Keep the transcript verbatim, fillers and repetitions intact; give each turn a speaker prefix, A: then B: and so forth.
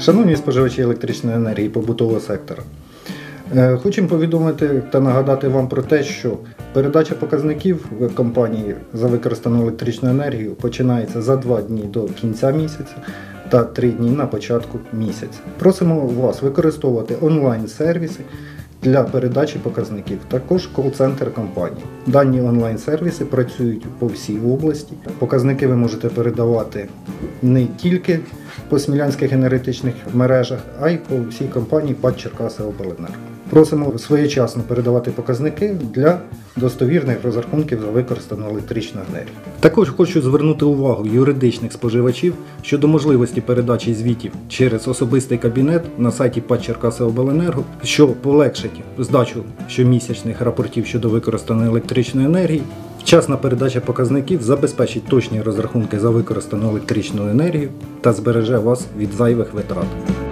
A: Шановні споживачі електричної енергії побутового сектора, хочемо повідомити та нагадати вам про те, що передача показників в компанії за використану електричну енергію починається за два дні до кінця місяця та три дні на початку місяця. Просимо вас використовувати онлайн-сервіси для передачі показників, також кол-центр компанії. Дані онлайн-сервіси працюють по всій області. Показники ви можете передавати не тільки по смілянських енергетичних мережах, а й по всій компанії ПАТ «Черкасиобленерго». Просимо своєчасно передавати показники для достовірних розрахунків за використану електричну енергію. Також хочу звернути увагу юридичних споживачів щодо можливості передачі звітів через особистий кабінет на сайті ПАТ «Черкасиобленерго», що полегшить здачу щомісячних рапортів щодо використаної електричної енергії. Вчасна передача показників забезпечить точні розрахунки за використану електричну енергію та збереже вас від зайвих витрат.